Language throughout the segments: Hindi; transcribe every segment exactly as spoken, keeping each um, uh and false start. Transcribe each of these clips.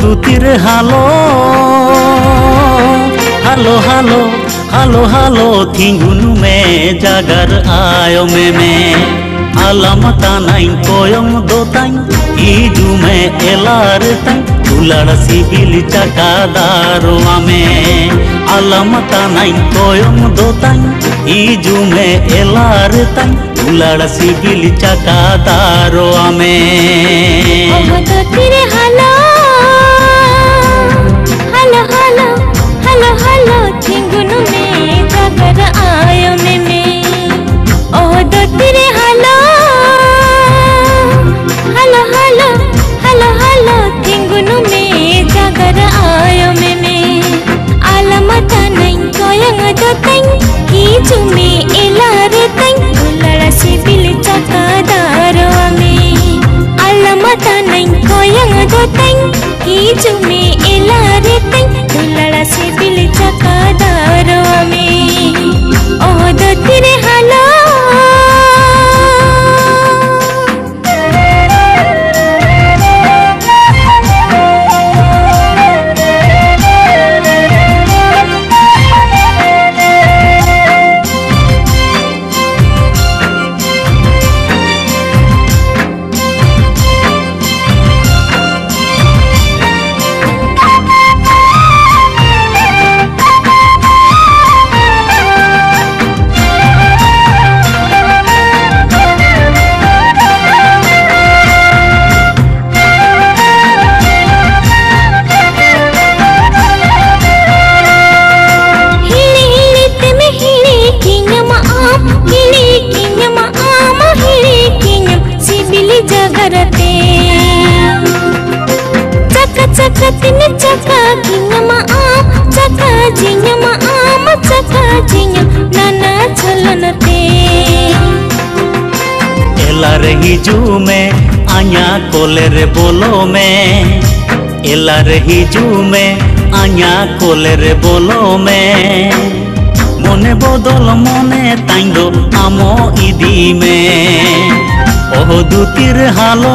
দুতির হালো হালো হালো হালো হালো থিঙ্গুন মে জাগার আয় মে মে আলাম তানাই কোয়ং দোতাই ইজু মে এলার তাই তুলার সিবিল চাকাদারো আমে আলাম তানাই কোয়ং দোতাই ইজু মে এলার তাই তুলার সিবিল চাকাদারো আমে হালো হালো হালো হালো হালো থিঙ্গুন মে জাগার আয় মে মে ও দতিরে হালো হালো হালো হালো হালো থিঙ্গুন মে জাগার আয় মে মে আলামত নাই কোয়ং দতাই ইজু মে এলার তাই তুলার সিবিল চাকাদারো আমে আলামত নাই কোয়ং দতাই ইজু মে এলার তাই তুলার সিবিল চাকাদারো আমে ও দতিরে হালো हिजू में आया कोलेर बोलो में एलार हिजू में आया कोलेर बोलो में मने बदल मने ताइंदो आमो इदी में ओह दुतिर हालो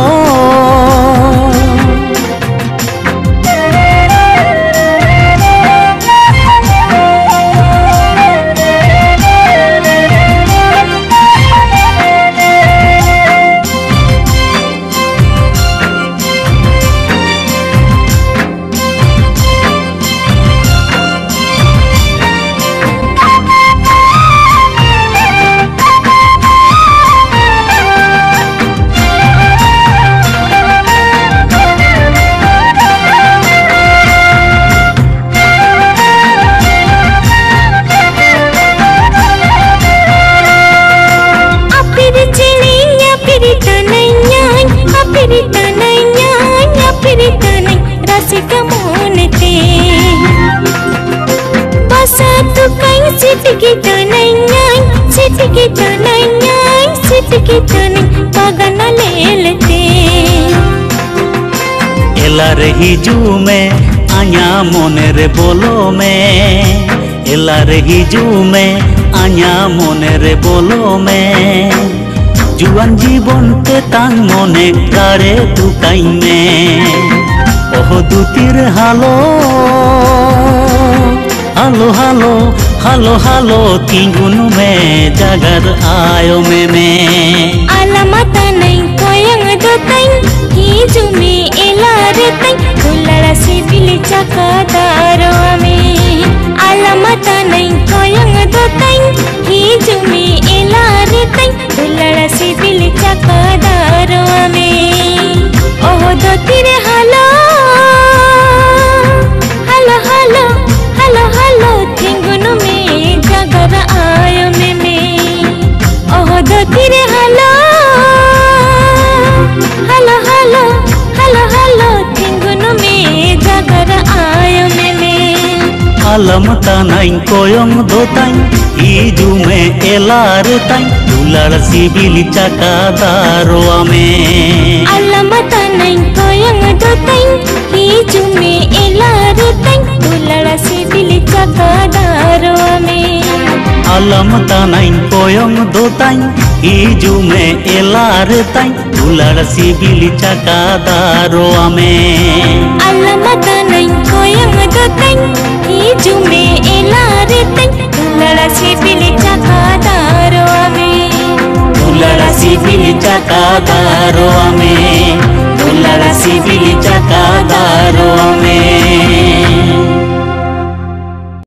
एलार हिजू में आया मोनेर बोलो में एलार हिजू में आया मोनेर बोलो में जुआन जीवन ते तांग मोने कारे तुकाई में ओह दुतिर हालो हालो हालो हालो हालो तिंगुन में जागर आयो में में आलामत नहीं कोयंग दताई हिजू में एलार ताई तुलार सिबिल चाकादारो में आलामत नहीं कोयंग दताई हिजू में एलार ताई तुलार सिबिल चाकादारो में ओह दतिर हालो हालो हालो हालो हालो थिंगुन में जागर आयो में में ओह दतिर हालो हालो हालो हालो हालो थिंगुन में जागर आयो में में आलमत नाई कोयंग दोताई हिजू में एलार ताई तुलार सिबिल चाकादारो में आलमत नाई कोयंग दोताई हिजू में एलार ताई तुलार सिबिल चाकादारो में आलम तानाइन कोयम दोताइन हिजू में एलार ताइन दुलार सिबिली चाका दारो में आलम तानाइन कोयम दोताइन हिजू में एलार ताइन दुलार सिबिली चाका दारो में दुलार सिबिली चाका दारो में दुलार सिबिली चाका दारो में।